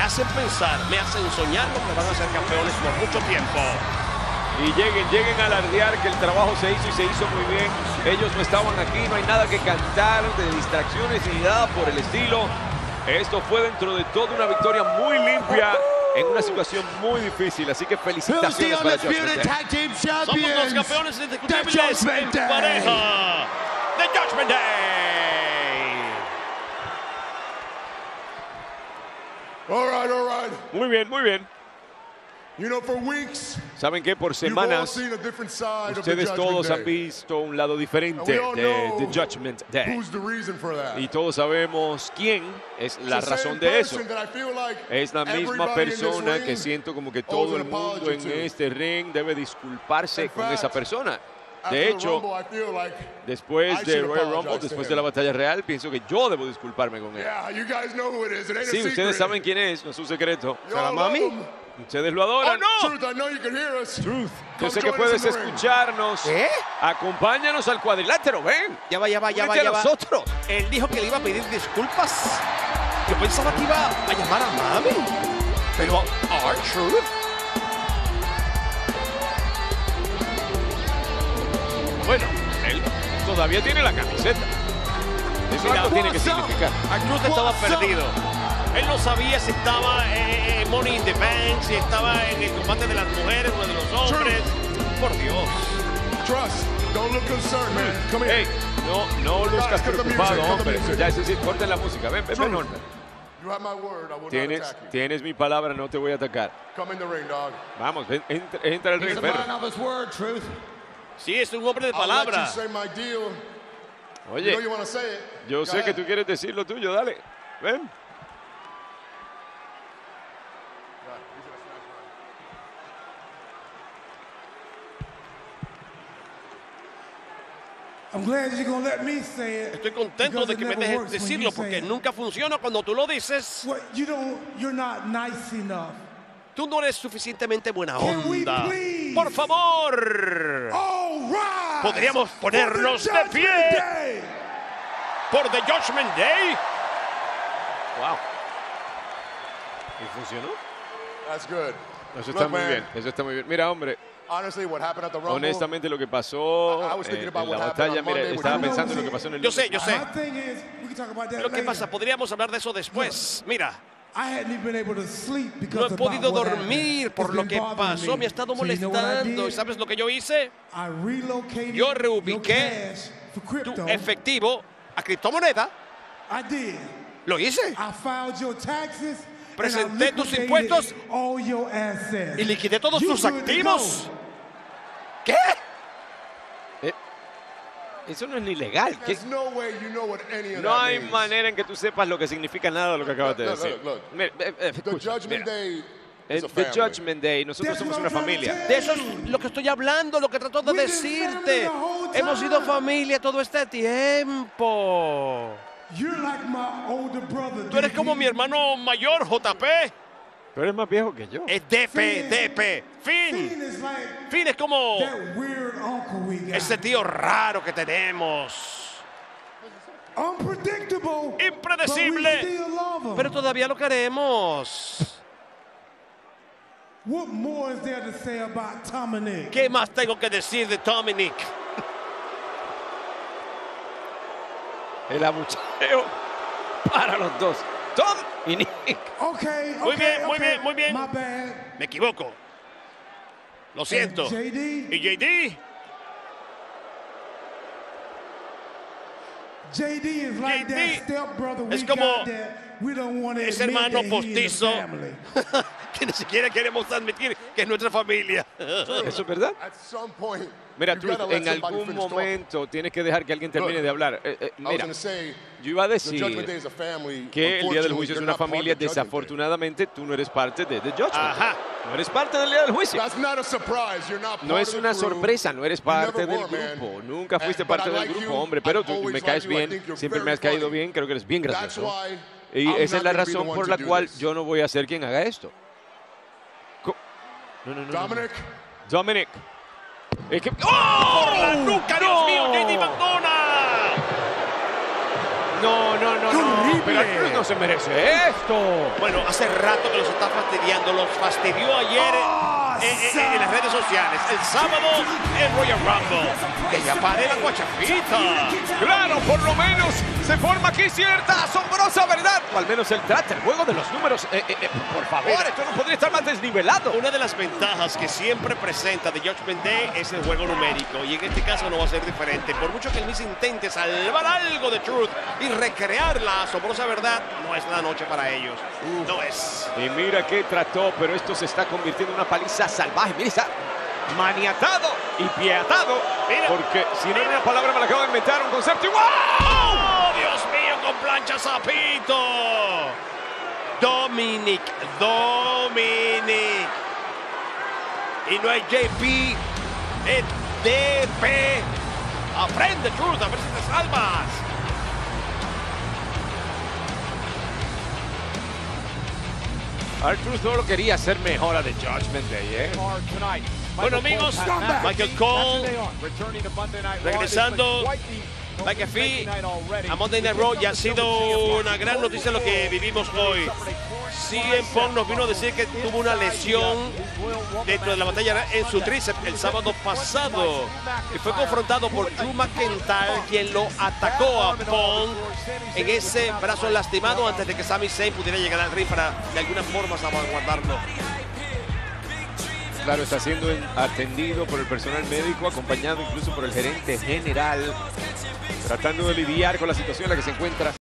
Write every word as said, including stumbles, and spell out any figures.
hacen pensar, me hacen soñar con que van a ser campeones por mucho tiempo. Y lleguen, lleguen a alardear que el trabajo se hizo y se hizo muy bien. Ellos no estaban aquí, no hay nada que cantar de distracciones ni nada por el estilo. Esto fue dentro de todo una victoria muy limpia en una situación muy difícil, así que felicitaciones para Judgment Day. Somos los campeones indiscutibles en pareja. The Judgment Day. All right, all right. Muy bien, muy bien. You know, for weeks, Saben que por semanas ustedes todos han visto un lado diferente de The Judgment Day. Y todos sabemos quién es la razón de eso. Es la misma persona que siento como que todo el mundo en este ring debe disculparse con esa persona. De hecho, después de Royal Rumble, después de la batalla real, pienso que yo debo disculparme con él. Sí, ustedes saben quién es, no es un secreto. ¿Será Mami? Ustedes lo adoran. ¡Oh, no! Truth. Yo sé que puedes escucharnos. ¿Eh? Acompáñanos al cuadrilátero, ven. Ya va, ya va, ya va, Únete ya a va. nosotros. Él dijo que le iba a pedir disculpas. Yo pensaba que iba a llamar a Mami. Pero R-Truth. Bueno, él todavía tiene la camiseta. Eso Mira, algo tiene que significar. R-Truth estaba perdido. Él no sabía si estaba en Money in the Bank, si estaba en el combate de las mujeres o de los hombres. Por Dios. Trust, don't look concerned, man. Come here. Hey, no, no luzcas preocupado, hombre. Ya, es decir, corten la música. Ven, ven, ven, hombre. You have my word, I will not Tienes, attack you. tienes mi palabra, no te voy a atacar. Come in the ring, dog. Vamos, ven, entra, entra al ring, perro. Sí, es un hombre de I'll let you palabra. say my deal. You Oye, know you want to say it. yo Go sé que ahead. tú quieres decir lo tuyo, dale. Ven. I'm glad you're gonna let me say it. Estoy contento de que me dejes decirlo porque nunca funciona cuando tú lo dices. What, you don't, you're not nice enough. Tú no eres suficientemente buena Can we onda. please? Por favor. All right. Podríamos ponernos de pie Day. por The Judgment Day. Wow. ¿Y funcionó? That's good. Eso está Look, muy man, bien, eso está muy bien. Mira, hombre, honestly, what happened at the Rumble, honestamente lo que pasó I was eh, thinking about en la what happened batalla, on mira, Monday estaba with- pensando en lo que pasó en el Yo sé, yo sé. My thing is, we can talk about that Lo que later. pasa, podríamos hablar de eso después. Mira, I hadn't even been able to sleep because no he about podido what dormir happened. por It's lo been que bothering pasó. me. Me ha estado So you know what I molestando. ¿Y did? sabes lo que yo hice? I relocated Yo your reubiqué cash for Tu crypto. efectivo a criptomoneda. I did. Lo hice. I filed your taxes. Presenté and I tus liquidated impuestos all your assets. Y liquidé todos You tus good to activos. go. ¿Qué? Eh, eso no es ni legal. ¿Qué? there's no way you know what any of No that hay means. manera en que tú sepas lo que significa nada de lo que acabas de Look, look, decir. look, look. Mira, eh, eh, The escucha, Judgment mira. Day Eh, is a The family. Judgment Day, nosotros That's somos what una I'm trying to familia. De eso es lo que estoy hablando, lo que trato de We've been family decirte. the whole Hemos sido time. familia todo este tiempo. You're like my older brother. Tú eres como mi hermano mayor, J P. Tú eres más viejo que yo. Es D P, Finn. D P. Finn. Finn is like Finn es como that weird uncle we got. ese tío raro que tenemos. Unpredictable. Impredecible. But we still love him. Pero todavía lo queremos. What more is there to say about Tom and Nick? ¿Qué más tengo que decir de Tom y Nick? El abucheo para los dos. Tom y Nick. Okay, Muy okay, bien, muy okay. bien, muy bien. My bad. Me equivoco. Lo siento. And J D? ¿Y J D? J D is like J D that stepbrother we es como got that we don't want to ese admit hermano that he in the postizo family. que ni siquiera queremos admitir que es nuestra familia. ¿Eso es verdad? At some point, Mira, you tú gotta let en somebody algún finish talking. momento tienes que dejar que alguien termine Look, de hablar. Eh, eh, I was mira, gonna say, yo iba a the Judgment Day decir is a family. que el día del Unfortunately, juicio es you're una not part of familia. the Judgment Day. Desafortunadamente, tú no eres parte de The Judgment. Ajá. No eres parte del día del juicio. That's not a surprise. You're not No part es of the una crew. sorpresa, no eres parte You never del were, grupo. man. Nunca fuiste And- but parte I del like grupo, you. hombre. Pero I've tú always me caes liked you. I bien, think you're siempre me very has caído funny. bien, creo que eres bien That's gracioso. why Y I'm esa es not la gonna be the razón one por to la do cual this. yo no voy a ser quien haga esto. Co- No, no, no, no, no. Dominic, Dominic. Es que... ¡Oh! ¡Por la nuca, Dios mío! ¡J D McDonagh! No, no, no, no. Pero Cruz no se merece esto. Bueno, hace rato que los está fastidiando. Los fastidió ayer oh, en, en, en las redes sociales. El sábado en Royal Rumble. Que ya pare la guachafita. Claro, por lo menos se forma aquí cierta asombrosa verdad. O al menos él trata el juego de los números. Eh, eh, eh, por favor, Mira, esto no podría estar más desnivelado. Una de las ventajas que siempre presenta The Judgment Day es el juego numérico. Y en este caso no va a ser diferente. Por mucho que el Miz intente salvar algo de Truth y recrear la asombrosa verdad, no es la noche para ellos. Uh, no es. Y mira que trató, pero esto se está convirtiendo en una paliza salvaje. Mira, está maniatado y piatado. Mira, porque si no era una palabra, me la acabo de inventar, un concepto igual. ¡Oh, Dios mío, con plancha Zapito! Dominic, Dominic. Y no es J P, es D P. Aprende, Truth, a ver si te salvas. R-Truth solo quería hacer mejor a The Judgment Day, ¿eh? Bueno, amigos, Michael Cole regresando McAfee a Monday Night Raw. Ya ha sido una gran noticia lo que vivimos hoy. C M Punk nos vino a decir que tuvo una lesión dentro de la batalla en su tríceps el sábado pasado y fue confrontado por Drew McIntyre, quien lo atacó a Punk en ese brazo lastimado antes de que Sami Zayn pudiera llegar al ring para de alguna forma salvaguardarlo. Claro, está siendo atendido por el personal médico, acompañado incluso por el gerente general, tratando de lidiar con la situación en la que se encuentra.